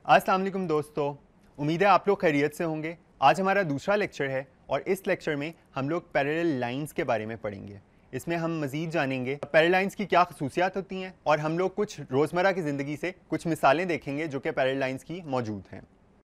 अस्सलाम वालेकुम दोस्तों, उम्मीद है आप लोग खैरियत से होंगे। आज हमारा दूसरा लेक्चर है और इस लेक्चर में हम लोग पैरेलल लाइंस के बारे में पढ़ेंगे। इसमें हम मज़ीद जानेंगे पैरेलल लाइंस की क्या खसूसियात होती हैं और हम लोग कुछ रोज़मर्रा की ज़िंदगी से कुछ मिसालें देखेंगे जो कि पैरेलल लाइंस की मौजूद हैं।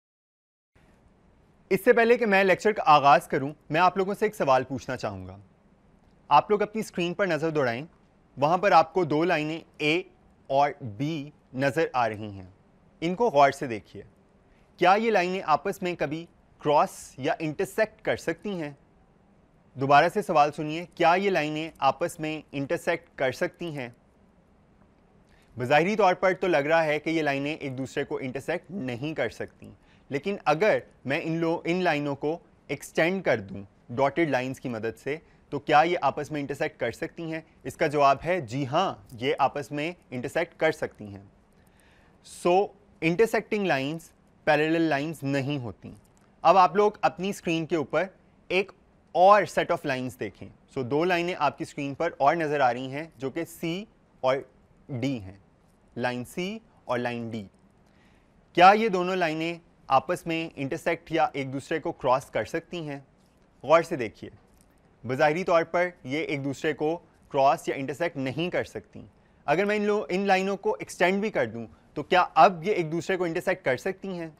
इससे पहले कि मैं लेक्चर का आगाज़ करूँ, मैं आप लोगों से एक सवाल पूछना चाहूँगा। आप लोग अपनी स्क्रीन पर नज़र दौड़ाएँ, वहाँ पर आपको दो लाइनें ए और बी नज़र आ रही हैं। इनको गौर से देखिए। क्या ये लाइनें आपस में कभी क्रॉस या इंटरसेक्ट कर सकती हैं? दोबारा से सवाल सुनिए, क्या ये लाइनें आपस में इंटरसेक्ट कर सकती हैं? बज़ाहिरी तौर पर तो लग रहा है कि ये लाइनें एक दूसरे को इंटरसेक्ट नहीं कर सकती, लेकिन अगर मैं इन लाइनों को एक्सटेंड कर दूं डॉटेड लाइंस की मदद से, तो क्या ये आपस में इंटरसेक्ट कर सकती हैं? इसका जवाब है जी हाँ, ये आपस में इंटरसेक्ट कर सकती हैं। इंटरसेक्टिंग लाइंस पैरेलल लाइंस नहीं होती। अब आप लोग अपनी स्क्रीन के ऊपर एक और सेट ऑफ लाइंस देखें। दो लाइनें आपकी स्क्रीन पर और नज़र आ रही हैं जो कि सी और डी हैं, लाइन सी और लाइन डी। क्या ये दोनों लाइनें आपस में इंटरसेक्ट या एक दूसरे को क्रॉस कर सकती हैं? गौर से देखिए, बज़ाहिरी तौर पर ये एक दूसरे को क्रॉस या इंटरसेक्ट नहीं कर सकती। अगर मैं इन लाइनों को एक्सटेंड भी कर दूं, तो क्या अब ये एक दूसरे को इंटरसेक्ट कर सकती हैं?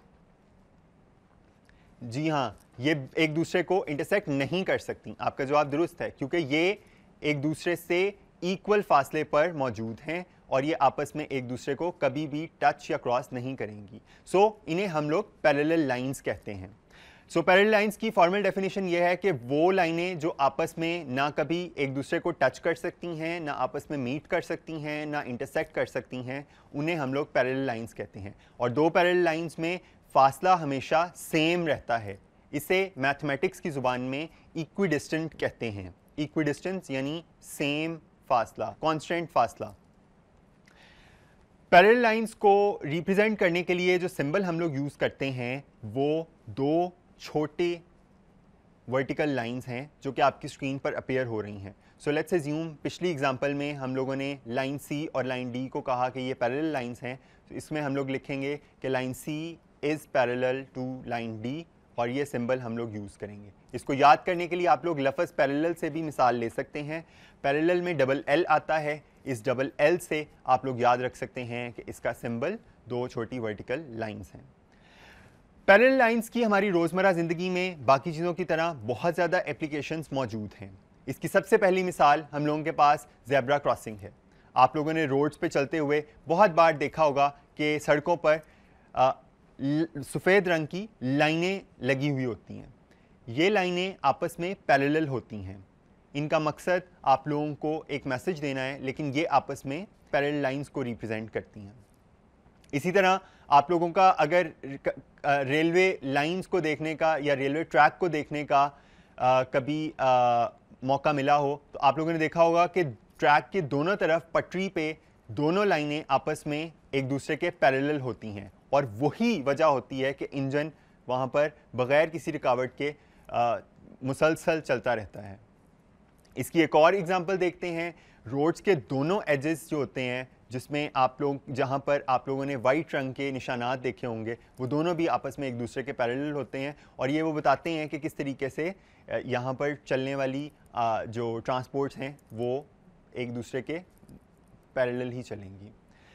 जी हाँ, ये एक दूसरे को इंटरसेक्ट नहीं कर सकती। आपका जवाब दुरुस्त है, क्योंकि ये एक दूसरे से इक्वल फासले पर मौजूद हैं और ये आपस में एक दूसरे को कभी भी टच या क्रॉस नहीं करेंगी। इन्हें हम लोग पैरेलल लाइंस कहते हैं। पैरेलल लाइंस की फॉर्मल डेफिनेशन ये है कि वो लाइनें जो आपस में ना कभी एक दूसरे को टच कर सकती हैं, ना आपस में मीट कर सकती हैं, ना इंटरसेक्ट कर सकती हैं, उन्हें हम लोग पैरेलल लाइंस कहते हैं। और दो पैरेलल लाइंस में फासला हमेशा सेम रहता है। इसे मैथमेटिक्स की ज़ुबान में इक्विडिस्टेंट कहते हैं। इक्विडिस्टेंस यानी सेम फासला, कॉन्स्टेंट फासला। पैरेलल लाइंस को रिप्रेजेंट करने के लिए जो सिंबल हम लोग यूज़ करते हैं वो दो छोटे वर्टिकल लाइंस हैं जो कि आपकी स्क्रीन पर अपीयर हो रही हैं। लेट्स अज्यूम पिछली एग्जांपल में हम लोगों ने लाइन सी और लाइन डी को कहा कि ये पैरेलल लाइंस हैं। इसमें हम लोग लिखेंगे कि line C is parallel to line D और ये सिंबल हम लोग यूज़ करेंगे। इसको याद करने के लिए आप लोग लफ्ज़ पैरेलल से भी मिसाल ले सकते हैं। पैरेलल में डबल एल आता है, इस डबल एल से आप लोग याद रख सकते हैं कि इसका सिंबल दो छोटी वर्टिकल लाइंस हैं। पैरेलल लाइंस की हमारी रोज़मर्रा ज़िंदगी में बाकी चीज़ों की तरह बहुत ज़्यादा एप्लीकेशंस मौजूद हैं। इसकी सबसे पहली मिसाल हम लोगों के पास ज़ेब्रा क्रॉसिंग है। आप लोगों ने रोड्स पे चलते हुए बहुत बार देखा होगा कि सड़कों पर सफ़ेद रंग की लाइनें लगी हुई होती हैं। ये लाइनें आपस में पैरेलल होती हैं। इनका मकसद आप लोगों को एक मैसेज देना है, लेकिन ये आपस में पैरेलल लाइंस को रिप्रेजेंट करती हैं। इसी तरह आप लोगों का अगर रेलवे लाइंस को देखने का या रेलवे ट्रैक को देखने का कभी मौका मिला हो, तो आप लोगों ने देखा होगा कि ट्रैक के दोनों तरफ पटरी पे दोनों लाइनें आपस में एक दूसरे के पैरेलल होती हैं और वही वजह होती है कि इंजन वहाँ पर बग़ैर किसी रुकावट के मुसलसल चलता रहता है। इसकी एक और एग्जांपल देखते हैं। रोड्स के दोनों एजेस जो होते हैं, जिसमें आप लोग जहाँ पर आप लोगों ने वाइट रंग के निशानात देखे होंगे, वो दोनों भी आपस में एक दूसरे के पैरेलल होते हैं और ये वो बताते हैं कि किस तरीके से यहाँ पर चलने वाली जो ट्रांसपोर्ट्स हैं वो एक दूसरे के पैरेलल ही चलेंगी।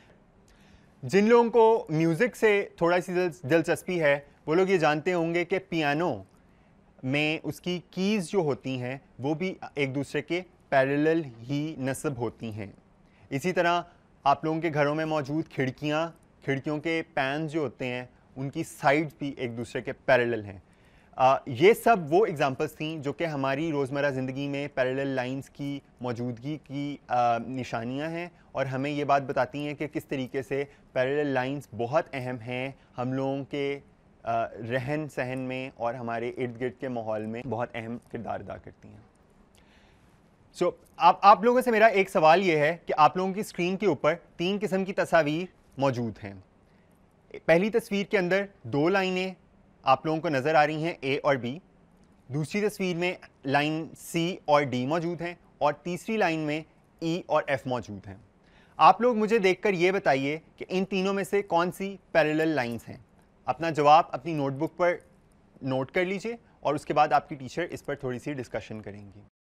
जिन लोगों को म्यूज़िक से थोड़ा सी दिलचस्पी है, वो लोग ये जानते होंगे कि पियानो में उसकी कीज़ जो होती हैं वो भी एक दूसरे के पैरेलल ही नस्ब होती हैं। इसी तरह आप लोगों के घरों में मौजूद खिड़कियों के पैन जो होते हैं, उनकी साइड्स भी एक दूसरे के पैरेलल हैं। ये सब वो एग्जांपल्स थी जो कि हमारी रोज़मर्रा ज़िंदगी में पैरेलल लाइंस की मौजूदगी की निशानियां हैं और हमें ये बात बताती हैं कि किस तरीके से पैरेलल लाइंस बहुत अहम हैं हम लोगों के रहन सहन में और हमारे इर्द गिर्द के माहौल में बहुत अहम किरदार अदा करती हैं। आप लोगों से मेरा एक सवाल ये है कि आप लोगों की स्क्रीन के ऊपर तीन किस्म की तस्वीर मौजूद हैं। पहली तस्वीर के अंदर दो लाइनें आप लोगों को नज़र आ रही हैं, ए और बी। दूसरी तस्वीर में लाइन सी और डी मौजूद हैं और तीसरी लाइन में ई और एफ मौजूद हैं। आप लोग मुझे देखकर ये बताइए कि इन तीनों में से कौन सी पैरेलल लाइंस हैं। अपना जवाब अपनी नोटबुक पर नोट कर लीजिए और उसके बाद आपकी टीचर इस पर थोड़ी सी डिस्कशन करेंगी।